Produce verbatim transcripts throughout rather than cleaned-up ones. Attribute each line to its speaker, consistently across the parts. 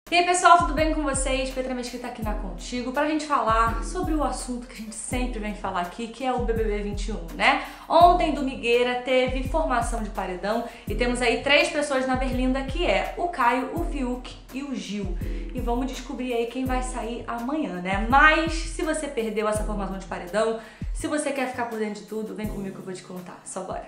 Speaker 1: E aí pessoal, tudo bem com vocês? Petra Mesquita aqui na Contigo pra gente falar sobre o assunto que a gente sempre vem falar aqui, que é o B B B vinte e um, né? Ontem, Domigueira, teve formação de paredão e temos aí três pessoas na berlinda, que é o Caio, o Fiuk e o Gil. E vamos descobrir aí quem vai sair amanhã, né? Mas se você perdeu essa formação de paredão, se você quer ficar por dentro de tudo, vem comigo que eu vou te contar. Só bora!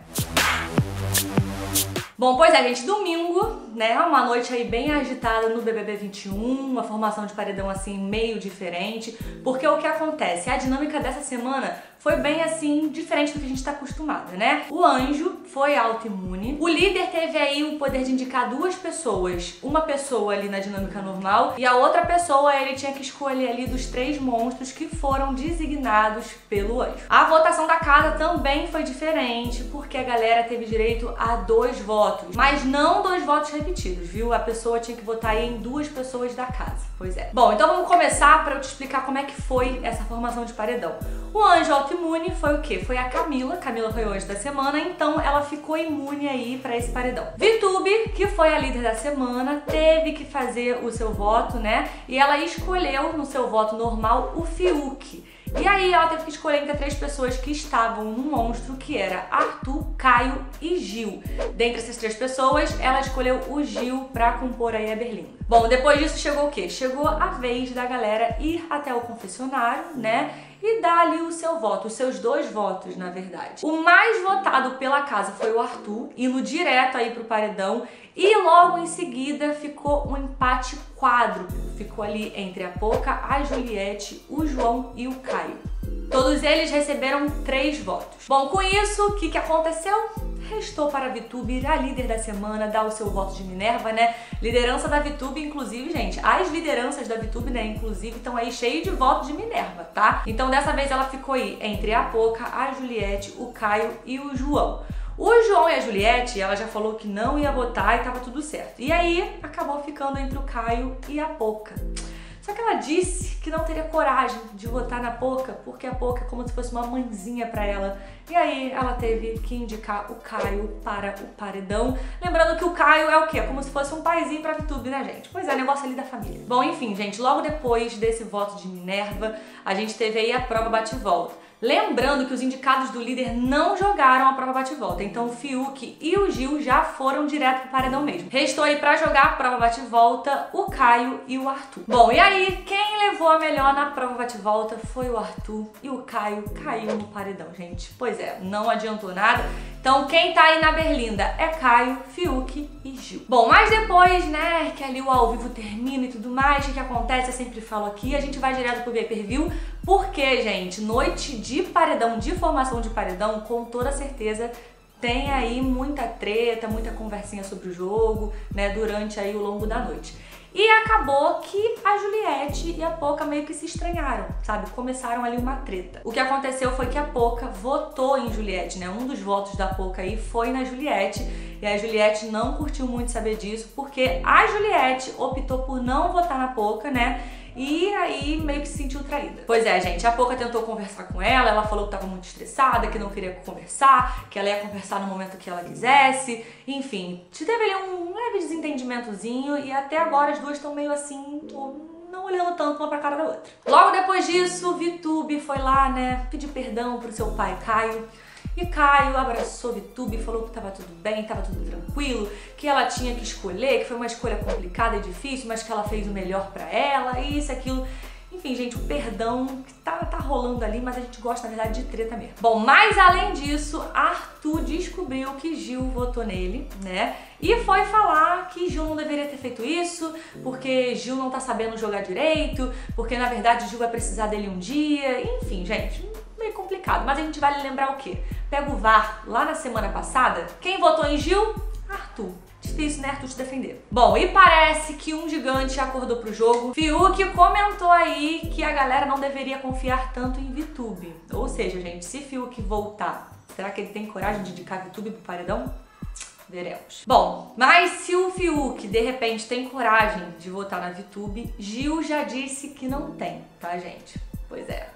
Speaker 1: Bom, pois é, gente, domingo, né, uma noite aí bem agitada no B B B vinte e um, uma formação de paredão assim meio diferente, porque o que acontece? A dinâmica dessa semana foi bem assim, diferente do que a gente tá acostumada, né? O Anjo foi autoimune, o líder teve aí o poder de indicar duas pessoas, uma pessoa ali na dinâmica normal e a outra pessoa ele tinha que escolher ali dos três monstros que foram designados pelo Anjo. A votação da casa também foi diferente, porque a galera teve direito a dois votos, mas não dois votos repetidos, viu? A pessoa tinha que votar aí em duas pessoas da casa, pois é. Bom, então vamos começar para eu te explicar como é que foi essa formação de paredão. O Anjo autoimune foi o quê? Foi a Camila, Camila foi o Anjo da semana, então ela ficou imune aí pra esse paredão. Vitube, que foi a líder da semana, teve que fazer o seu voto, né? E ela escolheu no seu voto normal o Fiuk. E aí ela teve que escolher entre três pessoas que estavam no monstro, que era Arthur, Caio e Gil. Dentre essas três pessoas, ela escolheu o Gil pra compor aí a berlinda. Bom, depois disso chegou o quê? Chegou a vez da galera ir até o confessionário, né? E dar ali o seu voto, os seus dois votos, na verdade. O mais votado pela casa foi o Arthur, indo direto aí pro paredão. E logo em seguida ficou um empate quádruplo. Ficou ali entre a Poca, a Juliette, o João e o Caio. Todos eles receberam três votos. Bom, com isso, o que, que aconteceu? Restou para a Vitube, a líder da semana, dar o seu voto de Minerva, né? Liderança da Vitube, inclusive, gente, as lideranças da Vitube, né, inclusive, estão aí cheias de votos de Minerva, tá? Então, dessa vez, ela ficou aí entre a Poca, a Juliette, o Caio e o João. O João e a Juliette, ela já falou que não ia votar e tava tudo certo. E aí, acabou ficando entre o Caio e a Poca. Só que ela disse que não teria coragem de votar na Poca, porque a Poca é como se fosse uma mãezinha pra ela. E aí ela teve que indicar o Caio para o paredão. Lembrando que o Caio é o quê? É como se fosse um paizinho pra Vitube, né, gente? Pois é, negócio ali da família. Bom, enfim, gente, logo depois desse voto de Minerva, a gente teve aí a prova bate-volta. Lembrando que os indicados do líder não jogaram a prova bate-volta, então o Fiuk e o Gil já foram direto pro paredão mesmo. Restou aí pra jogar a prova bate-volta o Caio e o Arthur. Bom, e aí quem levou a melhor na prova bate-volta foi o Arthur e o Caio caiu no paredão, gente. Pois é, não adiantou nada. Então quem tá aí na berlinda é Caio, Fiuk e Gil. Bom, mas depois, né, que ali o ao vivo termina e tudo mais, o que acontece, eu sempre falo aqui, a gente vai direto pro pay-per-view, porque, gente, noite de paredão, de formação de paredão, com toda certeza tem aí muita treta, muita conversinha sobre o jogo, né, durante aí o longo da noite. E acabou que a Juliette e a Poca meio que se estranharam, sabe? Começaram ali uma treta. O que aconteceu foi que a Poca votou em Juliette, né? Um dos votos da Poca aí foi na Juliette. E a Juliette não curtiu muito saber disso, porque a Juliette optou por não votar na Poca, né? E aí meio que se sentiu traída. Pois é, gente, a Poca tentou conversar com ela, ela falou que tava muito estressada, que não queria conversar, que ela ia conversar no momento que ela quisesse. Enfim, teve ali um leve desentendimentozinho e até agora as duas estão meio assim, não olhando tanto uma pra cara da outra. Logo depois disso, Vitube foi lá, né, pedir perdão pro seu pai Caio. E Caio abraçou Vitube e falou que tava tudo bem, tava tudo tranquilo, que ela tinha que escolher, que foi uma escolha complicada e difícil, mas que ela fez o melhor pra ela, e isso, aquilo. Enfim, gente, o perdão que tá, tá rolando ali, mas a gente gosta, na verdade, de treta mesmo. Bom, mas além disso, Arthur descobriu que Gil votou nele, né? E foi falar que Gil não deveria ter feito isso, porque Gil não tá sabendo jogar direito, porque, na verdade, Gil vai precisar dele um dia. Enfim, gente, meio complicado. Mas a gente vai lembrar o quê? Pega o V A R lá na semana passada. Quem votou em Gil? Arthur. Difícil, né, Arthur, te defender. Bom, e parece que um gigante acordou pro jogo. Fiuk comentou aí que a galera não deveria confiar tanto em Vitube. Ou seja, gente, se Fiuk voltar, será que ele tem coragem de indicar Vitube pro paredão? Veremos. Bom, mas se o Fiuk, de repente, tem coragem de votar na Vitube, Gil já disse que não tem, tá, gente? Pois é.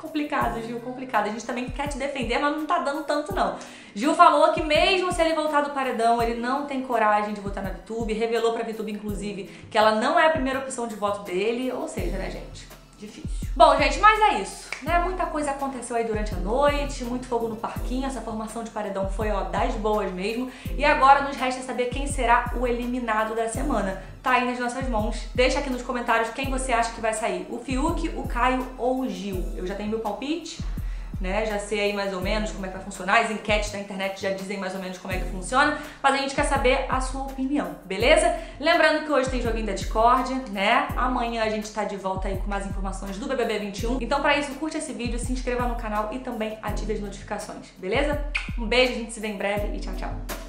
Speaker 1: Complicado, Gil, complicado. A gente também quer te defender, mas não tá dando tanto não. Gil falou que mesmo se ele voltar do paredão, ele não tem coragem de votar na VTube, revelou pra VTube, inclusive, que ela não é a primeira opção de voto dele, ou seja, né, gente? Difícil. Bom, gente, mas é isso, né? Muita coisa aconteceu aí durante a noite, muito fogo no parquinho, essa formação de paredão foi, ó, das boas mesmo. E agora nos resta saber quem será o eliminado da semana. Tá aí nas nossas mãos. Deixa aqui nos comentários quem você acha que vai sair, o Fiuk, o Caio ou o Gil. Eu já tenho meu palpite, né? Já sei aí mais ou menos como é que vai funcionar, as enquetes da internet já dizem mais ou menos como é que funciona, mas a gente quer saber a sua opinião, beleza? Lembrando que hoje tem joguinho da Discord, né? Amanhã a gente tá de volta aí com mais informações do B B B vinte e um, então pra isso curte esse vídeo, se inscreva no canal e também ative as notificações, beleza? Um beijo, a gente se vê em breve e tchau, tchau!